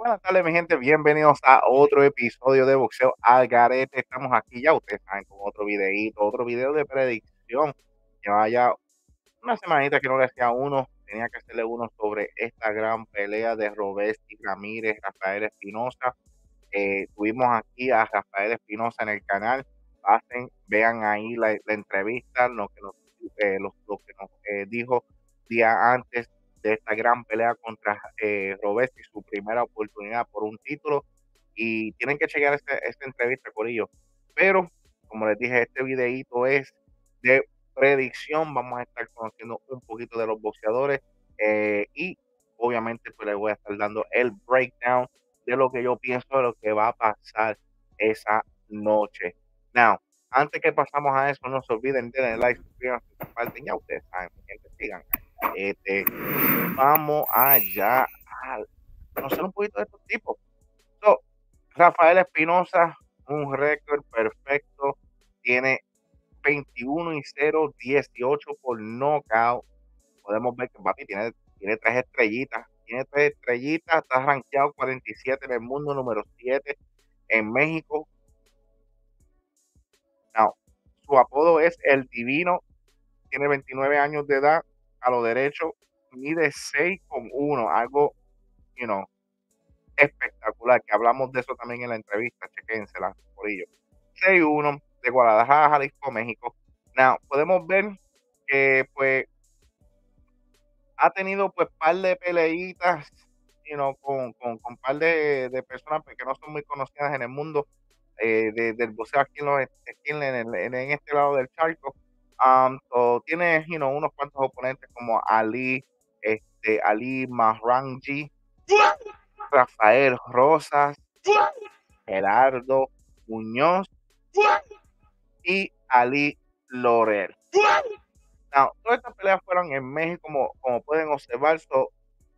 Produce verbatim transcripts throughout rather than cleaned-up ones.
Buenas tardes, mi gente. Bienvenidos a otro episodio de Boxeo al Garete. Estamos aquí, ya ustedes saben, con otro videíto, otro video de predicción. Llevaba ya una semanita que no le hacía uno. Tenía que hacerle uno sobre esta gran pelea de Robeski Ramírez, Rafael Espinosa. Eh, tuvimos aquí a Rafael Espinosa en el canal. Pasen, vean ahí la, la entrevista, lo que nos, eh, lo, lo que nos eh, dijo día antes de esta gran pelea contra eh, Robeski, su primera oportunidad por un título. Y tienen que chequear esta, esta entrevista, Corillo. Pero, como les dije, este videito es de predicción. Vamos a estar conociendo un poquito de los boxeadores eh, y obviamente pues les voy a estar dando el breakdown de lo que yo pienso de lo que va a pasar esa noche. Now, antes que pasamos a eso, no se olviden de darle like, suscríbanse, comparten, ya ustedes saben, mi gente, sigan. Este, vamos allá a conocer un poquito de estos tipos. So, Rafael Espinosa, un récord perfecto, tiene veintiuno y cero, dieciocho por knockout. Podemos ver que papi tiene, tiene tres estrellitas, tiene tres estrellitas, está rankeado cuarenta y siete en el mundo, número siete en México. No, su apodo es El Divino, tiene veintinueve años de edad, a lo derecho, mide seis con uno, algo, you know, espectacular, que hablamos de eso también en la entrevista, chequénsela, por ello. seis uno, de Guadalajara, Jalisco, México. Now, podemos ver que, pues, ha tenido, pues, par de peleitas, you know, con, con, con par de, de personas pues, que no son muy conocidas en el mundo eh, de, del boxeo aquí, en, los, aquí en, en, en, en este lado del charco. Um, so, tiene, you know, unos cuantos oponentes como Ali, este, Ali Mahrangi, Rafael Rosas, Gerardo Muñoz y Ali Lorel. Now, todas estas peleas fueron en México, como, como pueden observar. So,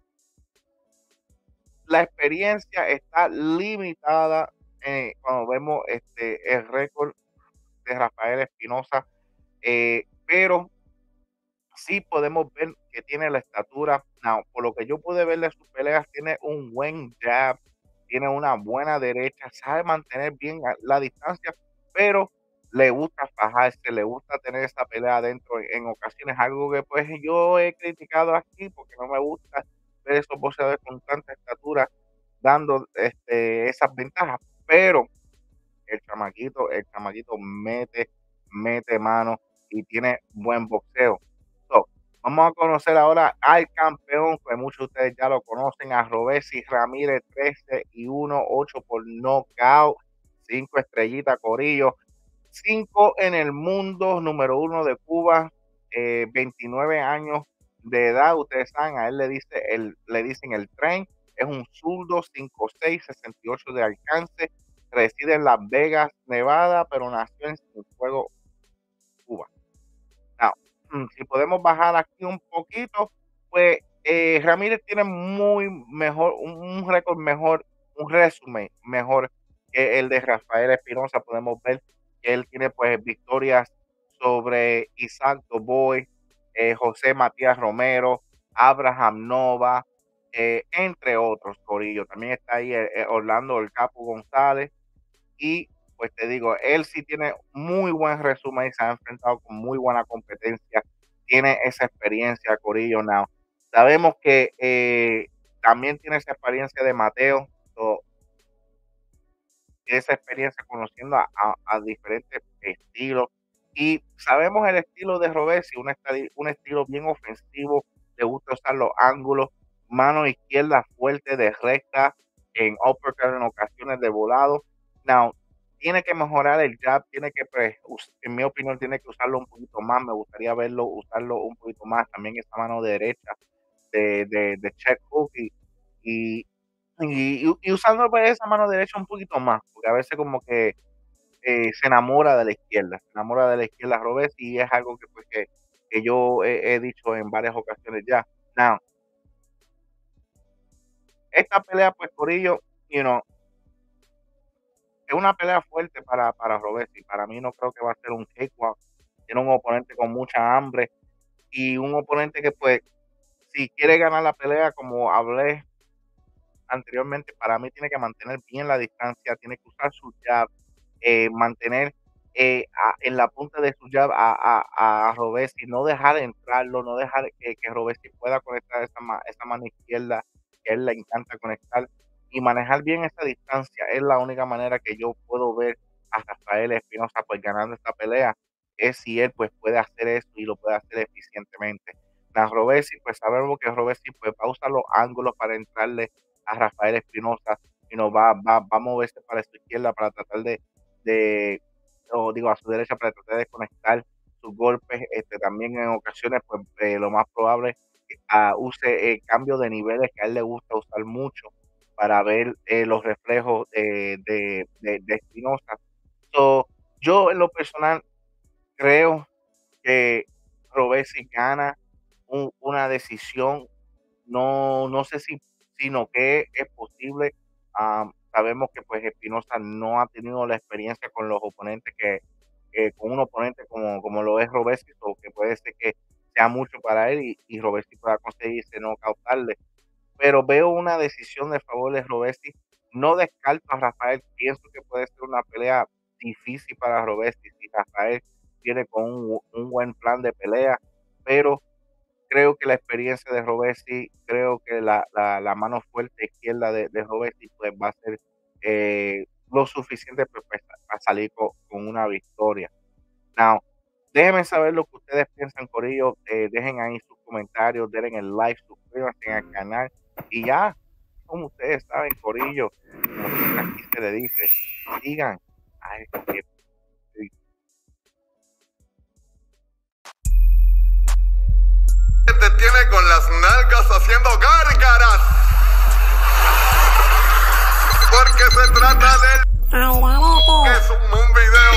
la experiencia está limitada eh, cuando vemos este, el récord de Rafael Espinosa, eh, pero sí podemos ver que tiene la estatura. Now, por lo que yo pude ver de sus peleas, tiene un buen jab, tiene una buena derecha, sabe mantener bien la distancia, pero le gusta fajarse, le gusta tener esa pelea adentro en, en ocasiones, algo que pues yo he criticado aquí porque no me gusta ver esos boxeadores con tanta estatura dando este, esas ventajas, pero el chamaquito, el chamaquito mete, mete mano y tiene buen boxeo. So, vamos a conocer ahora al campeón, que muchos de ustedes ya lo conocen, a Robeski Ramírez, trece y uno, ocho por knockout, cinco estrellitas, Corillo, cinco en el mundo, número uno de Cuba, eh, veintinueve años de edad, ustedes saben, a él le, dice el, le dicen el tren, es un zurdo, cinco seis, sesenta y ocho de alcance, reside en Las Vegas, Nevada, pero nació en Cienfuegos, Cuba. Now, si podemos bajar aquí un poquito, pues eh, Ramírez tiene muy mejor, un, un récord mejor, un resumen mejor que el de Rafael Espinosa. Podemos ver que él tiene pues victorias sobre Isaac Doboy, eh, José Matías Romero, Abraham Nova, eh, entre otros, Corillo. También está ahí eh, Orlando El Capo González y pues te digo, él sí tiene muy buen resumen y se ha enfrentado con muy buena competencia, tiene esa experiencia, Corillo Now. Sabemos que eh, también tiene esa experiencia de Mateo, so, tiene esa experiencia conociendo a, a, a diferentes estilos y sabemos el estilo de Robesi, un, un estilo bien ofensivo, le gusta usar los ángulos, mano izquierda fuerte de recta, en uppercut en ocasiones de volado. Now, tiene que mejorar el jab, tiene que, pues, en mi opinión, tiene que usarlo un poquito más, me gustaría verlo, usarlo un poquito más, también esa mano derecha de, de, de check hook y, y, y, y usando pues, esa mano derecha un poquito más, porque a veces como que eh, se enamora de la izquierda, se enamora de la izquierda Robes y es algo que pues que, que yo he, he, dicho en varias ocasiones ya. Now, esta pelea pues Corillo, you know, es una pelea fuerte para, para Robes y para mí no creo que va a ser un cakewalk. Tiene un oponente con mucha hambre y un oponente que pues si quiere ganar la pelea como hablé anteriormente, para mí tiene que mantener bien la distancia, tiene que usar su jab, eh, mantener eh, a- en la punta de su jab a, a, a Robesi, no dejar entrarlo, no dejar que, que Robesi pueda conectar esa, ma- esa mano izquierda que a él le encanta conectar y manejar bien esa distancia. Es la única manera que yo puedo ver a Rafael Espinosa pues ganando esta pelea, es si él pues puede hacer esto y lo puede hacer eficientemente. La Robesi, pues sabemos que Robesi pues va a usar los ángulos para entrarle a Rafael Espinosa y nos va, va, va a moverse para su izquierda para tratar de, de o digo a su derecha para tratar de conectar sus golpes. Este, también en ocasiones pues eh, lo más probable es que ah, use eh, cambio de niveles que a él le gusta usar mucho para ver eh, los reflejos eh, de, de, de Espinosa. So, yo en lo personal creo que Robesi gana un- una decisión, no, no sé si, sino que es posible. Am, sabemos que pues Espinosa no ha tenido la experiencia con los oponentes que, que con un oponente como, como lo es Robesi, o que puede ser que sea mucho para él y, y Robesi pueda conseguirse no cautarle, pero veo una decisión de favor de Robesi. No descarto a Rafael, pienso que puede ser una pelea difícil para Robesi si Rafael viene con un, un buen plan de pelea, pero creo que la experiencia de Robesi, creo que la, la, la mano fuerte izquierda de, de Robesi pues va a ser eh, lo suficiente pues, pues, para salir con, con una victoria. Now, déjenme saber lo que ustedes piensan, Corillo. Eh, dejen ahí sus comentarios, denle el like, suscríbanse al canal. Y ya, como ustedes saben, Corillo, como siempre aquí se le dice, sigan a este que te tiene con las nalgas haciendo gárgaras. Porque se trata de que es un video